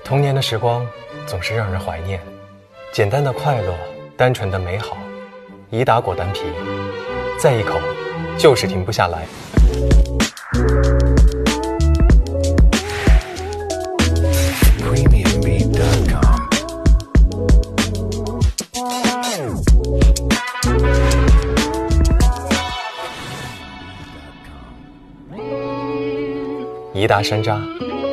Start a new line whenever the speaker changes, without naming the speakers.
童年的时光总是让人怀念，简单的快乐，单纯的美好。怡达果丹皮，再一口就是停不下来。怡达山楂。